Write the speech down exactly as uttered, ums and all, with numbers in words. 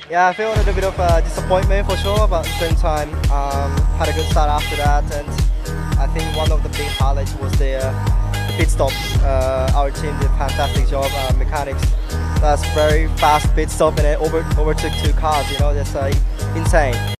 Yeah, I feel a little bit of uh, disappointment for sure, but at the same time, um, had a good start after that, and I think one of the big highlights was the, uh, the pit stops. Uh, our team did a fantastic job. Uh, mechanics, that's very fast pit stop, and it over overtook two cars. You know, that's uh, insane.